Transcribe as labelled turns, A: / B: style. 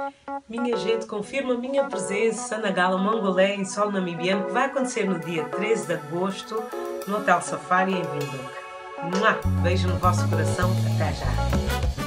A: Minha gente, confirma a minha presença na Gala Mongolé em solo namibiano que vai acontecer no dia 13 de agosto no Hotel Safari em Windhoek. Beijo no vosso coração, até já!